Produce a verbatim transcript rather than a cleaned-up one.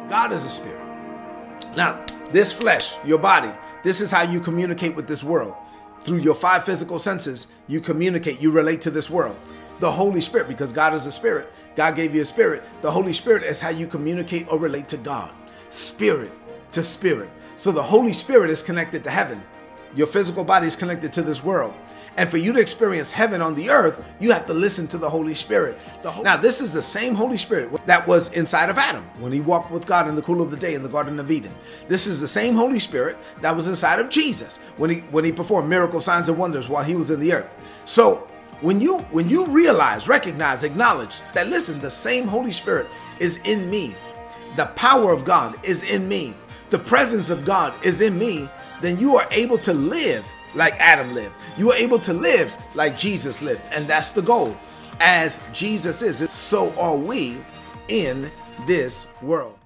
God is a spirit. Now, this flesh, your body, this is how you communicate with this world. Through your five physical senses, you communicate, you relate to this world. The Holy Spirit, because God is a spirit, God gave you a spirit. The Holy Spirit is how you communicate or relate to God. Spirit to spirit. So the Holy Spirit is connected to heaven. Your physical body is connected to this world. And for you to experience heaven on the earth, you have to listen to the Holy Spirit. The Ho- now, this is the same Holy Spirit that was inside of Adam when he walked with God in the cool of the day in the Garden of Eden. This is the same Holy Spirit that was inside of Jesus when he when he performed miracle signs and wonders while he was in the earth. So when you when you realize, recognize, acknowledge that, listen, the same Holy Spirit is in me, the power of God is in me, the presence of God is in me, then you are able to live like Adam lived. You are able to live like Jesus lived. And that's the goal. As Jesus is, so are we in this world.